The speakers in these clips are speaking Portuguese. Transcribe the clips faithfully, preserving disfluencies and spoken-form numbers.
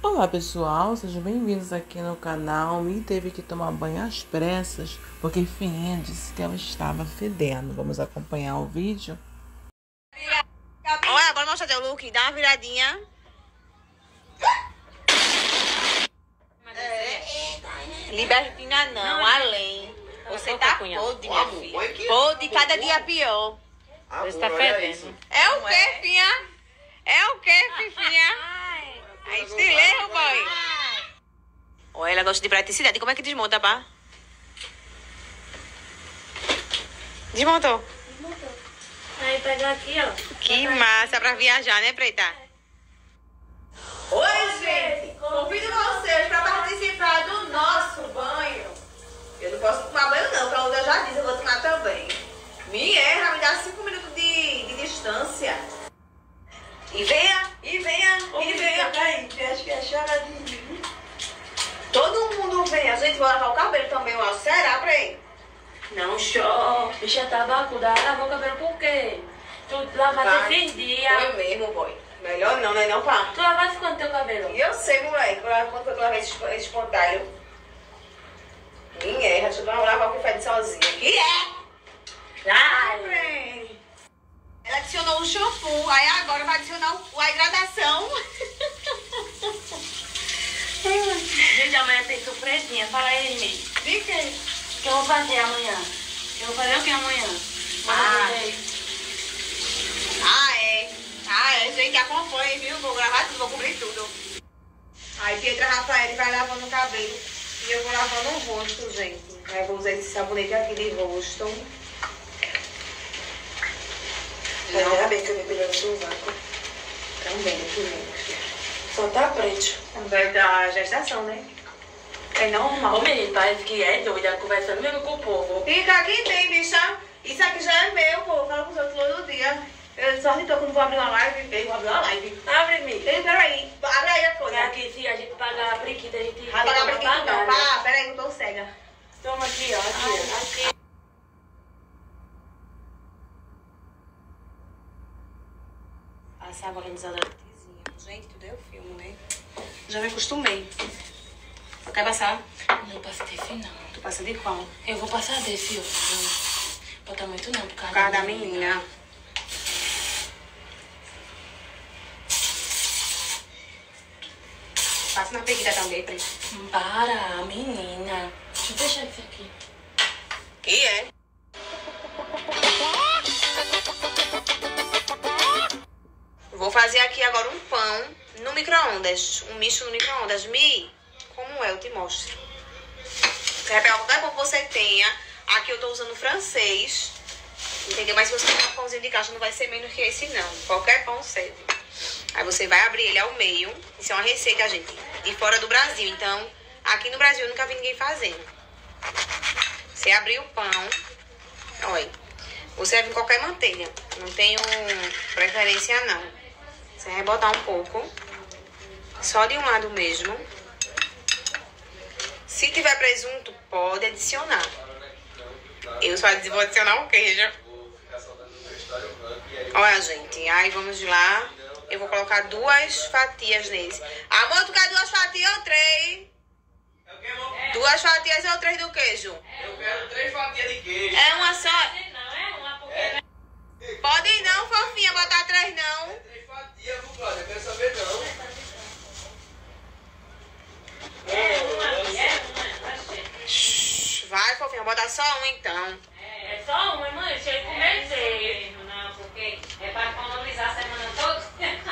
Olá pessoal, sejam bem-vindos aqui no canal. Me teve que tomar banho às pressas porque Fininha disse que ela estava fedendo. Vamos acompanhar o vídeo. Olha, bora mostrar teu look, dá uma viradinha. É. Libertina não, não além. Você tá podre, minha filha. Podre, cada dia pior. Você tá fedendo. É o quê, filha? É o quê, Fifinha? É estileiro, boy. Olha, ela gosta de praticidade. Como é que desmonta, pá? Desmontou. Desmontou. Aí pega aqui, ó. Que massa pra viajar, né, Preta? Oi, gente. Convido vocês pra participar do nosso banho. Eu não posso tomar banho, não, porque a outra já disse, eu vou tomar também. Me erra, me dá cinco minutos de, de distância. E venha, e venha, Ô, e venha. Aí, acho que é choradinho. Todo mundo vem. A gente vai lavar o cabelo também, ó. Será, Prei? Não, show. Bicha tabacuda, lavou o cabelo por quê? Tu lavaste esses dias. Foi mesmo, boy. Melhor não, né, não, pá? Tu lavaste quanto teu cabelo? E eu sei, moleque. Quando foi que eu lavei esse, esse espantalho? Ninguém, deixa eu lavar o que faz sozinha. Que é? Ai, Prei. Ela adicionou o shampoo, aí agora vai adicionar o, a hidratação. Gente, amanhã tem surpresinha. Fala aí, Mi. De quê? O que eu vou fazer amanhã? Eu vou fazer o que amanhã? Ah, ah, é. Ah, é. Gente, acompanha, viu? Vou gravar tudo, vou cobrir tudo. Aí Pietra Rafael vai lavando o cabelo e eu vou lavando o rosto, gente. Aí eu vou usar esse sabonete aqui de rosto. Ainda bem que eu me pedi no sovaco. Também, aqui mesmo. Só tá preto. Também da gestação, né? É normal. Ô, menino, parece que é doida conversando mesmo com o povo. Fica aqui, tem, bicha. Isso aqui já é meu, pô. Fala com os outros todo dia. Eu só então quando vou abrir uma live, eu vou abrir uma live. Abre, Mi. Ei, peraí. Abre aí a coisa. Aqui, se a gente pagar a priquita, a gente Vai pagar pra quem não. Pá, peraí, eu tô cega. Toma aqui, ó. Aqui, aqui. Passar agora nos adotezinhos. Gente, tudo é o filme, né? Já me acostumei. Tu quer passar? Não passa desse, não. Tu passa de qual? Eu vou passar desse, ó. Bota muito não, por causa, Por causa da da menina. Passa na peguita também, Pri. Para, menina. Deixa eu deixar isso aqui. Que é? Vou fazer aqui agora um pão no micro-ondas. Um misto no micro-ondas. Mi, como é? Eu te mostro. Você vai pegar qualquer pão que você tenha. Aqui eu tô usando francês. Entendeu? Mas se você tem um pãozinho de caixa, não vai ser menos que esse, não. Qualquer pão serve. Aí você vai abrir ele ao meio. Isso é uma receita, gente, de fora do Brasil. Então, aqui no Brasil eu nunca vi ninguém fazendo. Você abrir o pão. Olha. Você vai vir qualquer manteiga. Não tenho preferência, não. Você vai botar um pouco. Só de um lado mesmo. Se tiver presunto, pode adicionar. Eu só vou adicionar o queijo. Olha, gente. Aí vamos lá. Eu vou colocar duas fatias nesse. Amor, tu quer duas fatias ou três? Duas fatias ou três do queijo? Eu quero três fatias de queijo. É uma só? Pode não, fofinha, botar três não. É três fatias, viu, Cláudia? Eu quero saber não. É uma, é uma. Shhh, vai, fofinha, botar só um então. É só uma, mãe. Deixa eu comer seis. Não, porque é pra economizar a semana toda.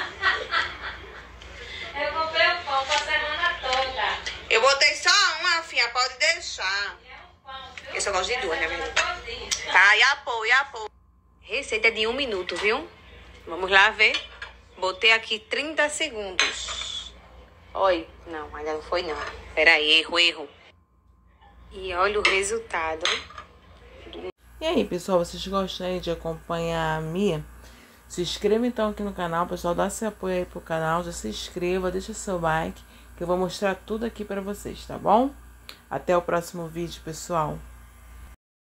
Eu comprei o pão pra semana toda. Eu botei só uma, filha, pode deixar. Eu só gosto de duas, né, verdade? Tá, e apoio, e apoio. Receita de um minuto, viu? Vamos lá ver. Botei aqui trinta segundos. Oi, não, ainda não foi não. Peraí, erro, erro. E olha o resultado. E aí pessoal, vocês gostam aí de acompanhar a Mia? Se inscreva então aqui no canal, pessoal. Dá seu apoio aí pro canal. Já se inscreva, deixa seu like, que eu vou mostrar tudo aqui pra vocês, tá bom? Até o próximo vídeo, pessoal.